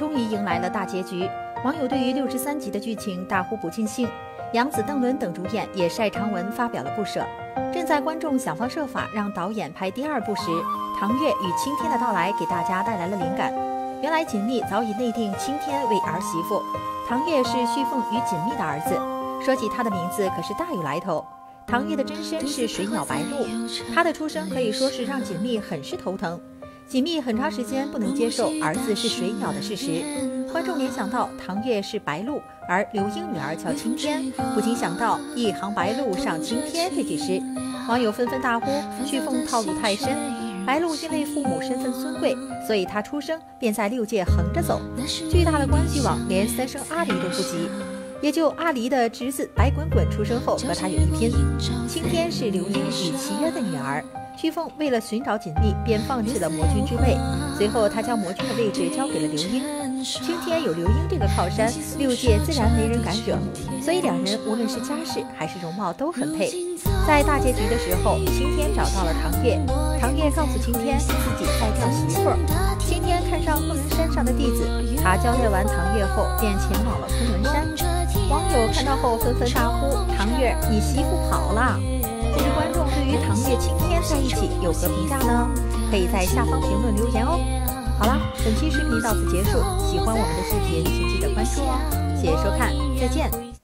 终于迎来了大结局，网友对于63集的剧情大呼不尽兴，杨紫、邓伦等主演也晒长文发表了不舍。正在观众想方设法让导演拍第2部时，唐月与青天的到来给大家带来了灵感。原来锦觅早已内定青天为儿媳妇，唐月是旭凤与锦觅的儿子。说起他的名字可是大有来头，唐月的真身是水鸟白鹭，他的出生可以说是让锦觅很是头疼。锦觅很长时间不能接受儿子是水鸟的事实，观众联想到唐月是白鹭，而刘英女儿叫青天，不禁想到一行白鹭上青天这句诗。网友纷纷大呼旭凤套路太深，白鹭因为父母身份尊贵，所以她出生便在6界横着走，巨大的关系网连3生阿离都不及，也就阿离的侄子白滚滚出生后和他有一拼。青天是刘英与齐渊的女儿，旭凤为了寻找锦觅，便放弃了魔君之位，随后他将魔君的位置交给了刘英。青天有刘英这个靠山，6界自然没人敢惹，所以两人无论是家世还是容貌都很配。在大结局的时候，青天找到了唐月，唐月告诉青天自己在挑媳妇儿。青天看上昆仑山上的弟子，他交代完唐月后便前往了昆仑山。网友看到后纷纷大呼：“唐月，你媳妇跑了！”不知观众对于唐月、青天在一起有何评价呢？可以在下方评论留言哦。好啦，本期视频到此结束，喜欢我们的视频请记得关注哦。谢谢收看，再见。